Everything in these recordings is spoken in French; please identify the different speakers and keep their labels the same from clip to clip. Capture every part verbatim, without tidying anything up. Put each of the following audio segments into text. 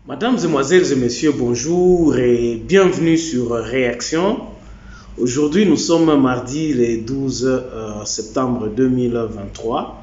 Speaker 1: Mesdames, Mesdemoiselles et Messieurs, bonjour et bienvenue sur Réaction. Aujourd'hui, nous sommes mardi le douze septembre deux mille vingt-trois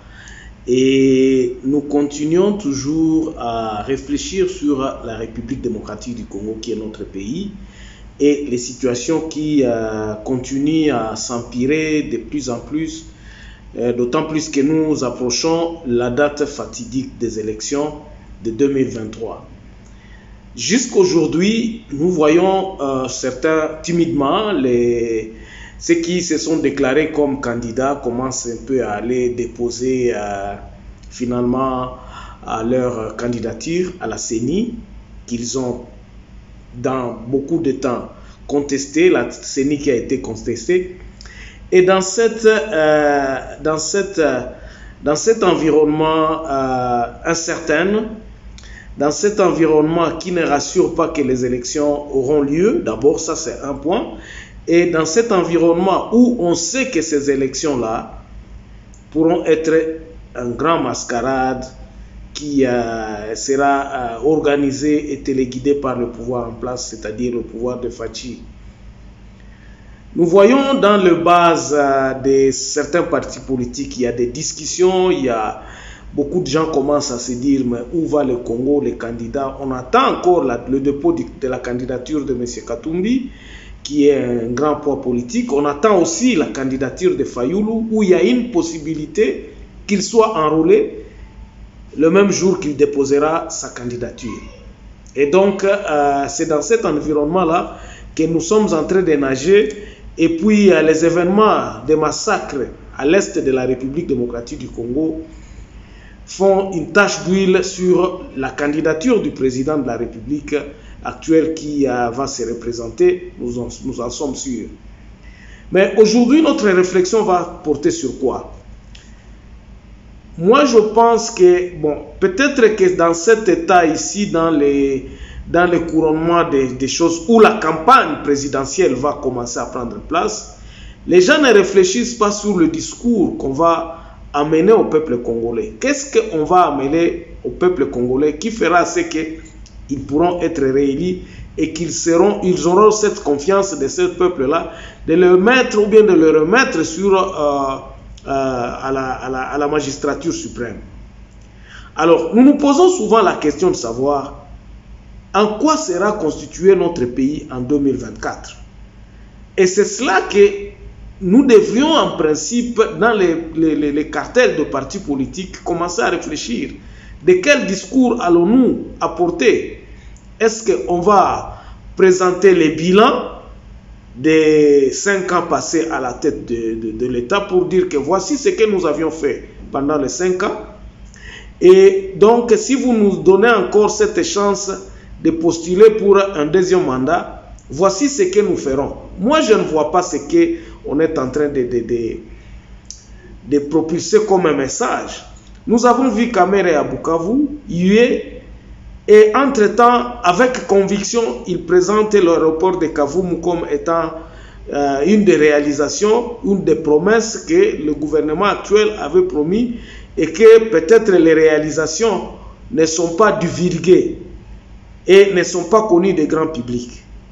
Speaker 1: et nous continuons toujours à réfléchir sur la République démocratique du Congo qui est notre pays et les situations qui euh, continuent à s'empirer de plus en plus, euh, d'autant plus que nous approchons la date fatidique des élections de deux mille vingt-trois. Jusqu'aujourd'hui, nous voyons euh, certains timidement, les, ceux qui se sont déclarés comme candidats commencent un peu à aller déposer euh, finalement à leur candidature à la C E N I, qu'ils ont dans beaucoup de temps contesté, la C E N I qui a été contestée. Et dans, cette, euh, dans, cette, dans cet environnement euh, incertain, dans cet environnement qui ne rassure pas que les élections auront lieu, d'abord ça c'est un point, et dans cet environnement où on sait que ces élections-là pourront être un grand mascarade qui euh, sera euh, organisé et téléguidé par le pouvoir en place, c'est-à-dire le pouvoir de Fachi. Nous voyons dans le base euh, de certains partis politiques, il y a des discussions, il y a beaucoup de gens commencent à se dire, mais où va le Congo, les candidats? On attend encore la, le dépôt de, de la candidature de M. Katumbi, qui est un grand poids politique. On attend aussi la candidature de Fayulu, où il y a une possibilité qu'il soit enrôlé le même jour qu'il déposera sa candidature. Et donc, euh, c'est dans cet environnement-là que nous sommes en train de nager. Et puis, euh, les événements de massacres à l'est de la République démocratique du Congo font une tache d'huile sur la candidature du président de la République actuelle qui euh, va se représenter, nous en, nous en sommes sûrs. Mais aujourd'hui, notre réflexion va porter sur quoi? Moi, je pense que, bon, peut-être que dans cet état ici, dans les, dans le couronnement des, des choses où la campagne présidentielle va commencer à prendre place, les gens ne réfléchissent pas sur le discours qu'on va amener au peuple congolais. Qu'est-ce qu'on va amener au peuple congolais qui fera ce qu'ils pourront être réélus et qu'ils seront, ils auront cette confiance de ce peuple-là, de le mettre ou bien de le remettre sur, euh, euh, à, la, à, la, à la magistrature suprême. Alors, nous nous posons souvent la question de savoir en quoi sera constitué notre pays en deux mille vingt-quatre. Et c'est cela que nous devrions en principe, dans les, les, les cartels de partis politiques, commencer à réfléchir. De quel discours allons-nous apporter? Est-ce qu'on va présenter les bilans des cinq ans passés à la tête de, de, de l'État pour dire que voici ce que nous avions fait pendant les cinq ans? Et donc, si vous nous donnez encore cette chance de postuler pour un deuxième mandat, voici ce que nous ferons. Moi, je ne vois pas ce qu'on est en train de, de, de, de propulser comme un message. Nous avons vu Kamere à Bukavu, Yue, et entre-temps, avec conviction, il présentait l'aéroport de Kavumu comme étant euh, une des réalisations, une des promesses que le gouvernement actuel avait promis et que peut-être les réalisations ne sont pas divulguées et ne sont pas connues du grand public.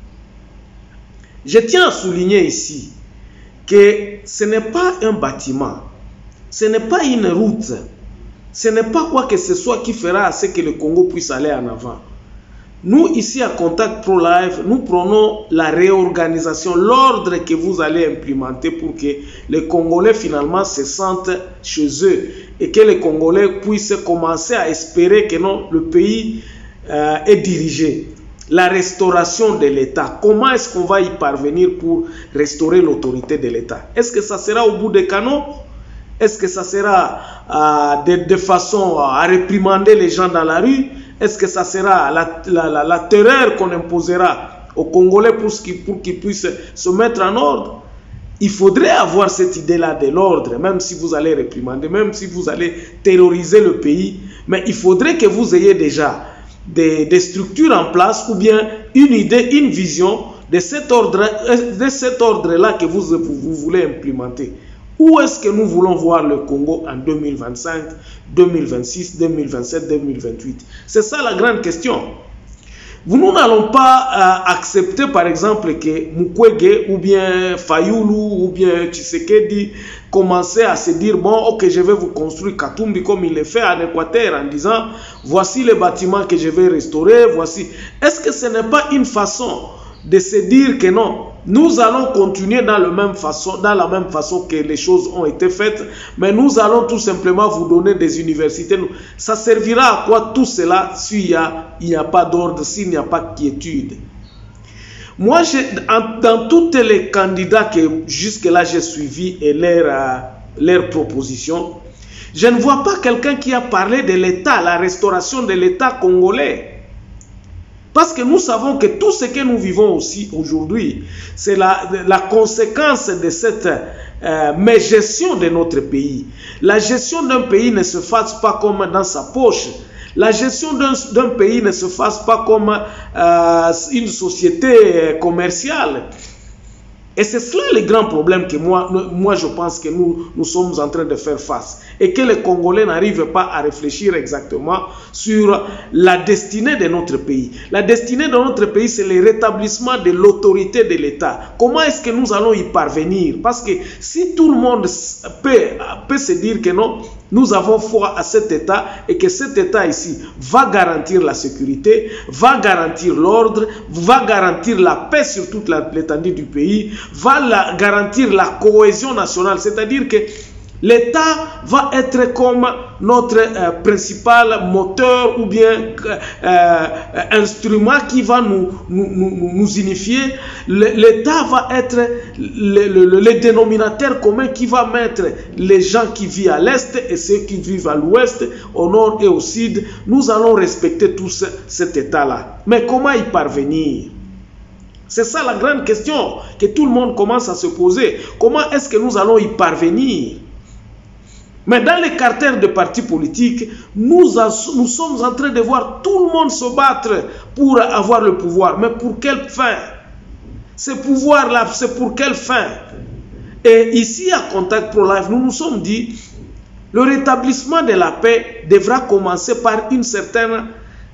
Speaker 1: Je tiens à souligner ici que ce n'est pas un bâtiment, ce n'est pas une route, ce n'est pas quoi que ce soit qui fera à ce que le Congo puisse aller en avant. Nous, ici à Contact Pro Live, nous prenons la réorganisation, l'ordre que vous allez implémenter pour que les Congolais finalement se sentent chez eux et que les Congolais puissent commencer à espérer que non, le pays euh, est dirigé. La restauration de l'État. Comment est-ce qu'on va y parvenir pour restaurer l'autorité de l'État? Est-ce que ça sera au bout des canons? Est-ce que ça sera euh, de, de façon à réprimander les gens dans la rue? Est-ce que ça sera la, la, la, la terreur qu'on imposera aux Congolais pour qu'ils pour qu'ils puissent se mettre en ordre? Il faudrait avoir cette idée-là de l'ordre, même si vous allez réprimander, même si vous allez terroriser le pays. Mais il faudrait que vous ayez déjà Des, des structures en place ou bien une idée, une vision de cet ordre, de cet ordre-là que vous, vous, vous voulez implémenter. Où est-ce que nous voulons voir le Congo en deux mille vingt-cinq, deux mille vingt-six, deux mille vingt-sept, deux mille vingt-huit? C'est ça la grande question. Nous n'allons pas euh, accepter, par exemple, que Mukwege ou bien Fayoulou ou bien Tshisekedi commencent à se dire, bon, ok, je vais vous construire Katumbi comme il le fait en Équateur en disant, voici les bâtiments que je vais restaurer, voici. Est-ce que ce n'est pas une façon de se dire que non, nous allons continuer dans, le même façon, dans la même façon que les choses ont été faites, mais nous allons tout simplement vous donner des universités. Ça servira à quoi tout cela s'il n'y a, a pas d'ordre, s'il n'y a pas de quiétude? Moi, en, dans tous les candidats que jusque-là j'ai suivis et leurs leur propositions, je ne vois pas quelqu'un qui a parlé de l'État, la restauration de l'État congolais. Parce que nous savons que tout ce que nous vivons aussi aujourd'hui, c'est la, la conséquence de cette euh, mégestion de notre pays. La gestion d'un pays ne se fasse pas comme dans sa poche. La gestion d'un pays ne se fasse pas comme euh, une société commerciale. Et c'est cela le grand problème que moi, moi je pense que nous, nous sommes en train de faire face. Et que les Congolais n'arrivent pas à réfléchir exactement sur la destinée de notre pays. La destinée de notre pays, c'est le rétablissement de l'autorité de l'État. Comment est-ce que nous allons y parvenir? Parce que si tout le monde peut, peut se dire que non, nous avons foi à cet État et que cet État ici va garantir la sécurité, va garantir l'ordre, va garantir la paix sur toute l'étendue du pays, va la, garantir la cohésion nationale, c'est-à-dire que l'État va être comme notre euh, principal moteur ou bien euh, instrument qui va nous, nous, nous, nous unifier. L'État va être le, le, le dénominateur commun qui va mettre les gens qui vivent à l'Est et ceux qui vivent à l'Ouest, au Nord et au Sud. Nous allons respecter tous cet État-là. Mais comment y parvenir? C'est ça la grande question que tout le monde commence à se poser. Comment est-ce que nous allons y parvenir? Mais dans les carters de partis politiques, nous, nous sommes en train de voir tout le monde se battre pour avoir le pouvoir. Mais pour quelle fin? Ce pouvoir-là, c'est pour quelle fin? Et ici, à Contact Pro-Life, nous nous sommes dit, le rétablissement de la paix devra commencer par une certaine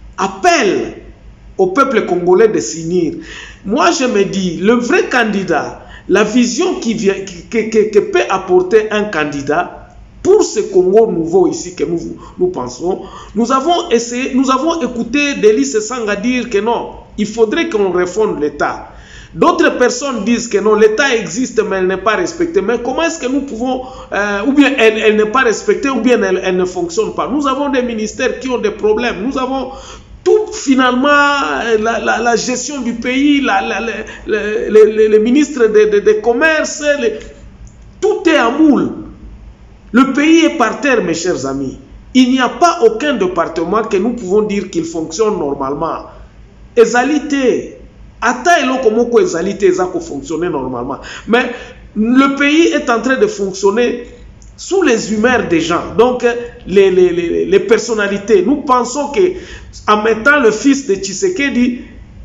Speaker 1: appel au peuple congolais de s'unir. Moi, je me dis, le vrai candidat, la vision qui, vient, qui, qui, qui peut apporter un candidat, pour ce Congo nouveau ici que nous, nous pensons, nous avons essayé, nous avons écouté Délice Sanga dire que non, il faudrait qu'on réforme l'État. D'autres personnes disent que non, l'État existe mais elle n'est pas respectée. Mais comment est-ce que nous pouvons, euh, ou bien elle, elle n'est pas respectée, ou bien elle, elle ne fonctionne pas? Nous avons des ministères qui ont des problèmes. Nous avons tout finalement, la, la, la gestion du pays, la, la, la, les, les, les ministres de, de, de commerce, les, tout est à moule. Le pays est par terre, mes chers amis. Il n'y a pas aucun département que nous pouvons dire qu'il fonctionne normalement. Ezalité, ata eloko moko ezalité ezako fonctionner normalement. Mais le pays est en train de fonctionner sous les humeurs des gens. Donc, les, les, les, les personnalités. Nous pensons que en mettant le fils de Tshisekedi,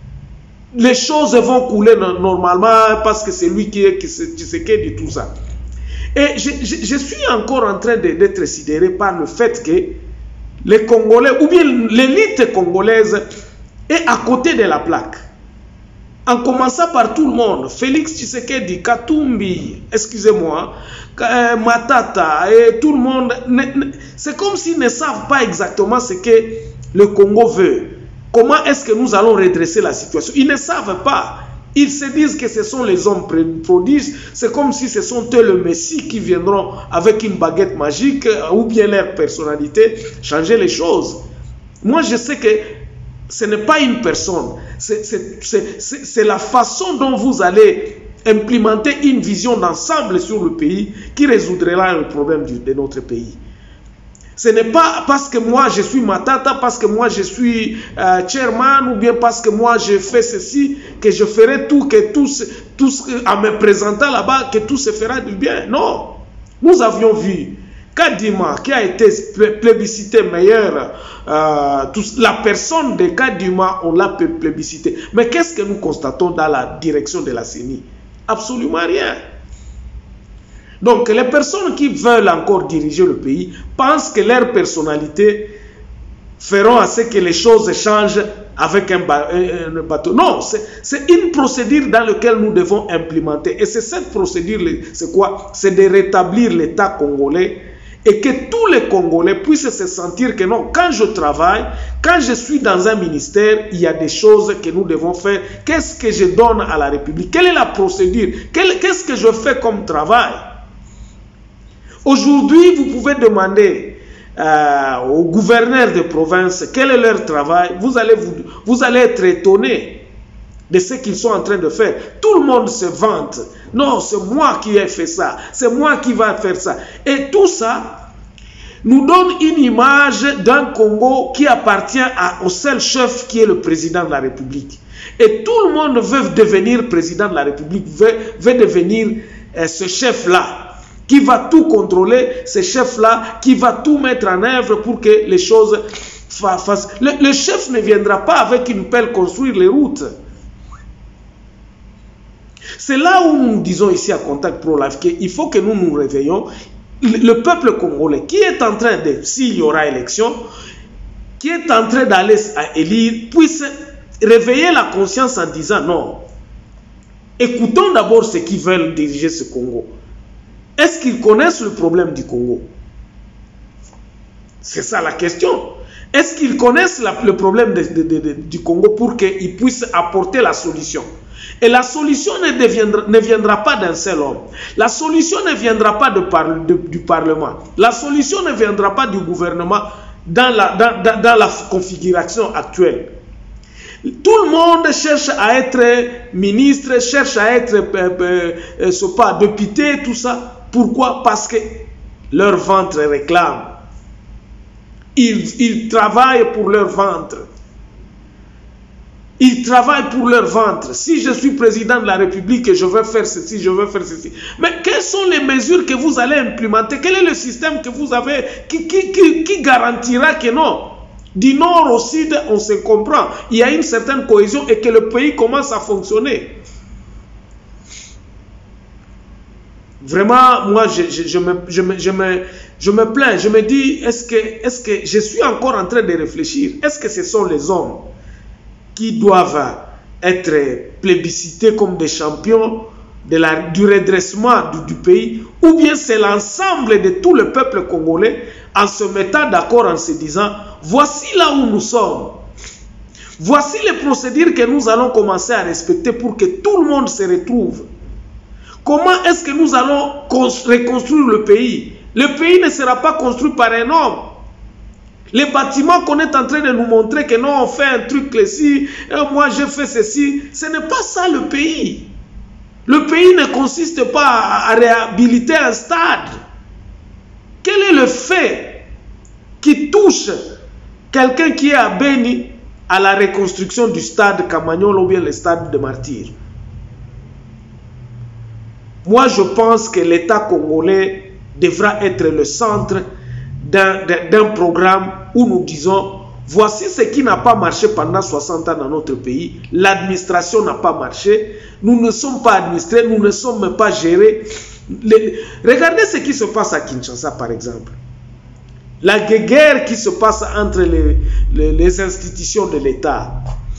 Speaker 1: les choses vont couler normalement parce que c'est lui qui est Tshisekedi, tout ça. Et je, je, je suis encore en train d'être sidéré par le fait que les Congolais, ou bien l'élite congolaise, est à côté de la plaque. En commençant par tout le monde, Félix Tshisekedi, Katumbi, excusez-moi, euh, Matata, et tout le monde, c'est comme s'ils ne savent pas exactement ce que le Congo veut. Comment est-ce que nous allons redresser la situation? Ils ne savent pas. Ils se disent que ce sont les hommes prodiges, c'est comme si ce sont eux le Messie qui viendront avec une baguette magique ou bien leur personnalité changer les choses. Moi, je sais que ce n'est pas une personne, c'est la façon dont vous allez implémenter une vision d'ensemble sur le pays qui résoudra le problème de notre pays. Ce n'est pas parce que moi je suis Matata, parce que moi je suis euh, chairman ou bien parce que moi je fais ceci, que je ferai tout, que tout, tout en me présentant là-bas, que tout se fera du bien. Non. Nous avions vu Kadima qui a été plébiscité meilleur, euh, tous, la personne de Kadima, on l'a plébiscité. Mais qu'est-ce que nous constatons dans la direction de la C E N I? Absolument rien. Donc, les personnes qui veulent encore diriger le pays pensent que leur personnalité feront à ce que les choses changent avec un, ba un, un bateau. Non, c'est une procédure dans laquelle nous devons implémenter. Et c'est cette procédure, c'est quoi? C'est de rétablir l'État congolais et que tous les Congolais puissent se sentir que non, quand je travaille, quand je suis dans un ministère, il y a des choses que nous devons faire. Qu'est-ce que je donne à la République? Quelle est la procédure? Qu'est-ce que je fais comme travail? Aujourd'hui, vous pouvez demander euh, aux gouverneurs de province quel est leur travail. Vous allez, vous, vous allez être étonné de ce qu'ils sont en train de faire. Tout le monde se vante. Non, c'est moi qui ai fait ça. C'est moi qui va faire ça. Et tout ça nous donne une image d'un Congo qui appartient à, au seul chef qui est le président de la République. Et tout le monde veut devenir président de la République, veut, veut devenir euh, ce chef-là, qui va tout contrôler, ce chef-là, qui va tout mettre en œuvre pour que les choses fassent. Le, le chef ne viendra pas avec une pelle construire les routes. C'est là où nous disons ici à Contact Pro Life qu'il faut que nous nous réveillons. Le, le peuple congolais qui est en train de, s'il y aura élection, qui est en train d'aller à élire, puisse réveiller la conscience en disant non. Écoutons d'abord ceux qui veulent diriger ce Congo. Est-ce qu'ils connaissent le problème du Congo? C'est ça la question. Est-ce qu'ils connaissent la, le problème de, de, de, de, du Congo pour qu'ils puissent apporter la solution? Et la solution ne, deviendra, ne viendra pas d'un seul homme. La solution ne viendra pas de par, de, du Parlement. La solution ne viendra pas du gouvernement dans la, dans, dans, dans la configuration actuelle. Tout le monde cherche à être ministre, cherche à être euh, euh, ce pas, député, tout ça. Pourquoi? Parce que leur ventre réclame. Ils, ils travaillent pour leur ventre. Ils travaillent pour leur ventre. Si je suis président de la République, je veux faire ceci, je veux faire ceci. Mais quelles sont les mesures que vous allez implémenter? Quel est le système que vous avez qui, qui, qui, qui garantira que non? Du nord au sud, on se comprend. Il y a une certaine cohésion et que le pays commence à fonctionner. Vraiment, moi, je, je, je, me, je, me, je, me, je me plains. Je me dis, est-ce que, est-ce que je suis encore en train de réfléchir? Est-ce que ce sont les hommes qui doivent être plébiscités comme des champions de la, du redressement du, du pays? Ou bien c'est l'ensemble de tout le peuple congolais en se mettant d'accord, en se disant, voici là où nous sommes. Voici les procédures que nous allons commencer à respecter pour que tout le monde se retrouve. Comment est-ce que nous allons reconstruire le pays? Le pays ne sera pas construit par un homme. Les bâtiments qu'on est en train de nous montrer que non, on fait un truc ici, moi je fais ceci, ce n'est pas ça le pays. Le pays ne consiste pas à réhabiliter un stade. Quel est le fait qui touche quelqu'un qui est à Beni à la reconstruction du stade Camagnon ou bien le stade de Martyrs? Moi, je pense que l'État congolais devra être le centre d'un programme où nous disons, voici ce qui n'a pas marché pendant soixante ans dans notre pays. L'administration n'a pas marché. Nous ne sommes pas administrés, nous ne sommes pas gérés. Les... Regardez ce qui se passe à Kinshasa, par exemple. La guerre qui se passe entre les, les, les institutions de l'État.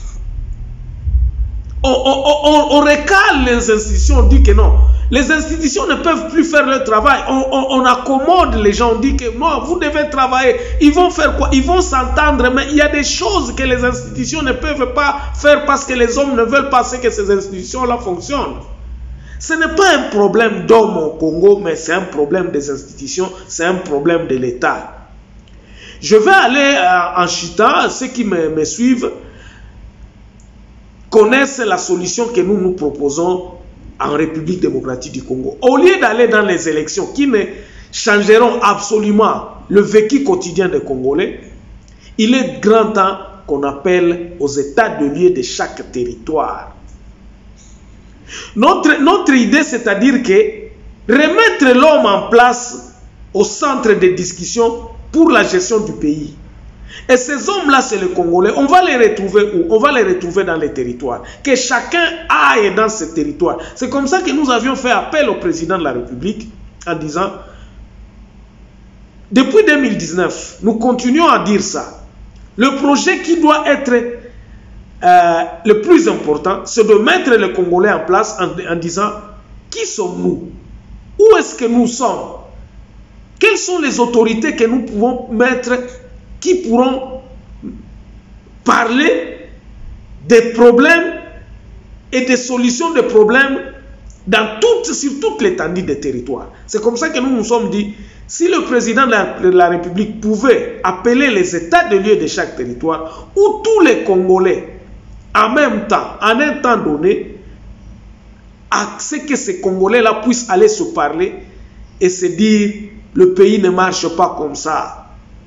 Speaker 1: On, on, on, on recale les institutions, on dit que non. Les institutions ne peuvent plus faire leur travail. On, on, on accommode les gens, on dit que non, vous devez travailler. Ils vont faire quoi? Ils vont s'entendre, mais il y a des choses que les institutions ne peuvent pas faire parce que les hommes ne veulent pas que ces institutions-là fonctionnent. Ce n'est pas un problème d'hommes au Congo, mais c'est un problème des institutions, c'est un problème de l'État. Je vais aller en Chita, ceux qui me, me suivent connaissent la solution que nous nous proposons en République démocratique du Congo. Au lieu d'aller dans les élections qui ne changeront absolument le vécu quotidien des Congolais, il est grand temps qu'on appelle aux états de lieu de chaque territoire. Notre, notre idée, c'est-à-dire que remettre l'homme en place au centre des discussions pour la gestion du pays. Et ces hommes-là, c'est les Congolais. On va les retrouver où? On va les retrouver dans les territoires. Que chacun aille dans ce territoire. C'est comme ça que nous avions fait appel au président de la République en disant, depuis deux mille dix-neuf, nous continuons à dire ça. Le projet qui doit être euh, le plus important, c'est de mettre les Congolais en place en, en disant qui sommes-nous? Où est-ce que nous sommes? Quelles sont les autorités que nous pouvons mettre qui pourront parler des problèmes et des solutions des problèmes dans toute, sur toute l'étendue des territoires. C'est comme ça que nous nous sommes dit, si le président de la, de la République pouvait appeler les états de lieu de chaque territoire, où tous les Congolais, en même temps, en un temps donné, à ce que ces Congolais-là puissent aller se parler et se dire, le pays ne marche pas comme ça.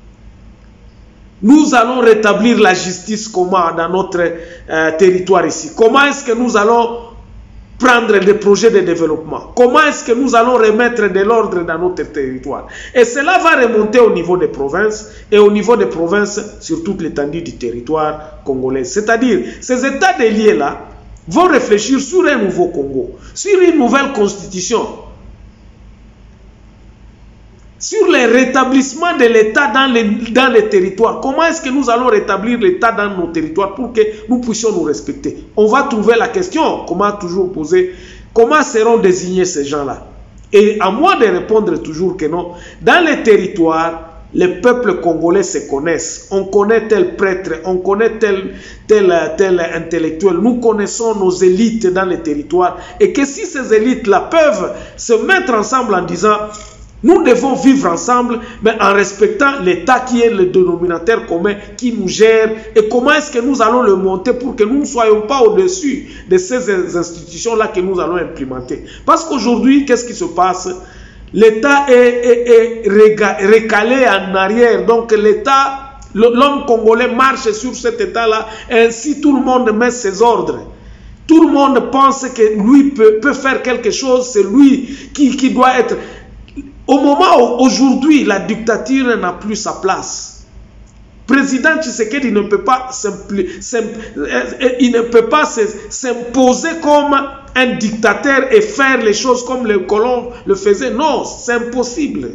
Speaker 1: Nous allons rétablir la justice comment dans notre euh, territoire ici? Comment est-ce que nous allons prendre des projets de développement? Comment est-ce que nous allons remettre de l'ordre dans notre territoire? Et cela va remonter au niveau des provinces et au niveau des provinces sur toute l'étendue du territoire congolais. C'est-à-dire, ces états de lieux-là vont réfléchir sur un nouveau Congo, sur une nouvelle constitution, sur le rétablissement de l'État dans les, dans les territoires. Comment est-ce que nous allons rétablir l'État dans nos territoires pour que nous puissions nous respecter? On va trouver la question, comment toujours poser, comment seront désignés ces gens-là? Et à moi de répondre toujours que non. Dans les territoires, les peuples congolais se connaissent. On connaît tel prêtre, on connaît tel, tel, tel intellectuel. Nous connaissons nos élites dans les territoires. Et que si ces élites-là peuvent se mettre ensemble en disant... Nous devons vivre ensemble, mais en respectant l'État qui est le dénominateur commun, qui nous gère. Et comment est-ce que nous allons le monter pour que nous ne soyons pas au-dessus de ces institutions-là que nous allons implémenter? Parce qu'aujourd'hui, qu'est-ce qui se passe? L'État est, est, est recalé en arrière. Donc l'État, l'homme congolais marche sur cet État-là. Ainsi, tout le monde met ses ordres. Tout le monde pense que lui peut, peut faire quelque chose. C'est lui qui, qui doit être... Au moment où aujourd'hui la dictature n'a plus sa place, président Tshisekedi ne peut pas il ne peut pas s'imposer comme un dictateur et faire les choses comme les colons le faisaient. Non, c'est impossible.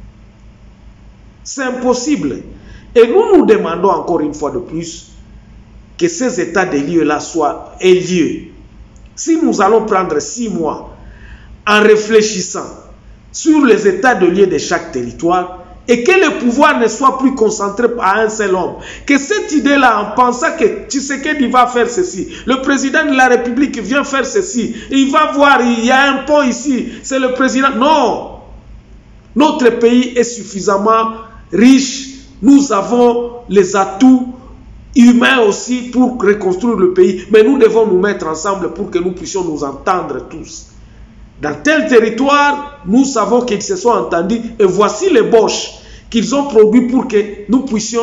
Speaker 1: C'est impossible. Et nous nous demandons encore une fois de plus que ces états de lieux-là soient aient lieu. Si nous allons prendre six mois en réfléchissant sur les états de lieu de chaque territoire et que le pouvoir ne soit plus concentré à un seul homme. Que cette idée-là, en pensant que Tshisekedi va faire ceci, le président de la République vient faire ceci, il va voir, il y a un pont ici, c'est le président. Non! Notre pays est suffisamment riche, nous avons les atouts humains aussi pour reconstruire le pays, mais nous devons nous mettre ensemble pour que nous puissions nous entendre tous. Dans tel territoire, nous savons qu'ils se sont entendus et voici les boches qu'ils ont produits pour que nous puissions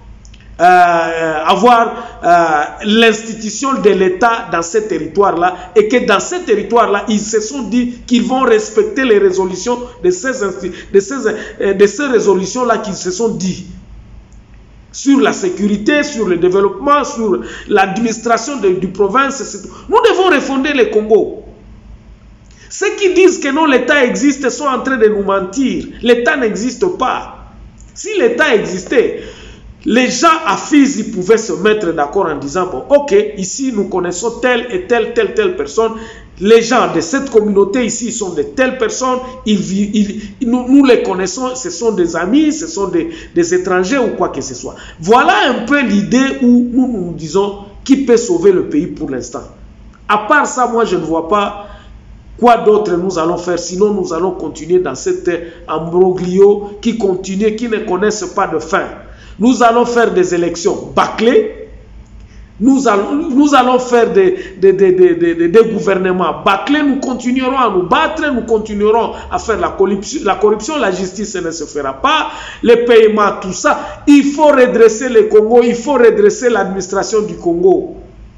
Speaker 1: euh, avoir euh, l'institution de l'État dans ce territoire-là et que dans ce territoire-là, ils se sont dit qu'ils vont respecter les résolutions de ces, de ces, euh, de ces résolutions-là qu'ils se sont dit sur la sécurité, sur le développement, sur l'administration du province. Nous devons refonder le Congo. Ceux qui disent que non, l'État existe sont en train de nous mentir. L'État n'existe pas. Si l'État existait, les gens à Fizi pouvaient se mettre d'accord en disant, bon, ok, ici nous connaissons telle et telle, telle, telle personne. Les gens de cette communauté ici sont de telles personnes. Ils, ils, nous, nous les connaissons, ce sont des amis, ce sont des, des étrangers ou quoi que ce soit. Voilà un peu l'idée où nous nous disons qui peut sauver le pays pour l'instant. À part ça, moi je ne vois pas quoi d'autre nous allons faire, sinon nous allons continuer dans cet imbroglio qui continue, qui ne connaissent pas de fin. Nous allons faire des élections bâclées, nous allons, nous allons faire des, des, des, des, des, des gouvernements bâclés, nous continuerons à nous battre, nous continuerons à faire la corruption, la corruption, la justice ne se fera pas, les paiements, tout ça. Il faut redresser le Congo, il faut redresser l'administration du Congo.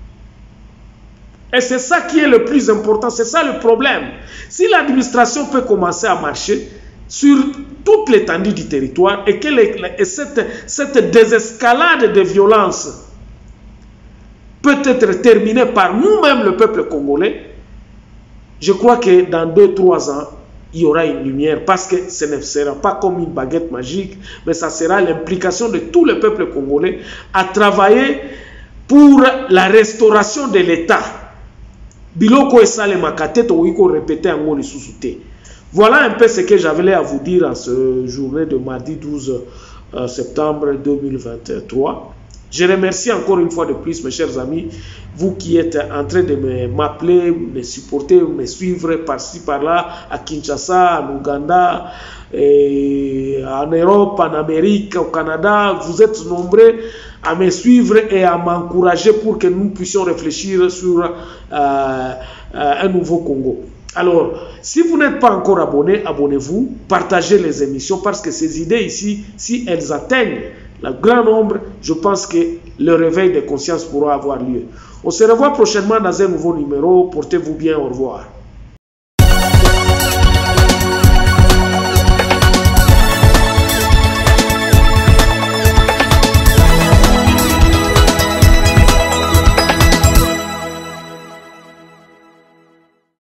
Speaker 1: Et c'est ça qui est le plus important, c'est ça le problème. Si l'administration peut commencer à marcher sur toute l'étendue du territoire et que les, et cette, cette désescalade de violence peut être terminée par nous-mêmes, le peuple congolais, je crois que dans deux trois ans, il y aura une lumière, parce que ce ne sera pas comme une baguette magique, mais ça sera l'implication de tout le peuple congolais à travailler pour la restauration de l'État. Biloko esale makate to wiko répéter en ngoli susute. Voilà un peu ce que j'avais à vous dire en ce journée de mardi douze septembre deux mille vingt-trois. Je remercie encore une fois de plus mes chers amis, vous qui êtes en train de m'appeler, me supporter, me suivre par-ci par-là, à Kinshasa, en Ouganda, et en Europe, en Amérique, au Canada. Vous êtes nombreux à me suivre et à m'encourager pour que nous puissions réfléchir sur euh, euh, un nouveau Congo. Alors, si vous n'êtes pas encore abonné, abonnez-vous, partagez les émissions parce que ces idées ici, si elles atteignent le grand nombre, je pense que le réveil de conscience pourra avoir lieu. On se revoit prochainement dans un nouveau numéro. Portez-vous bien, au revoir.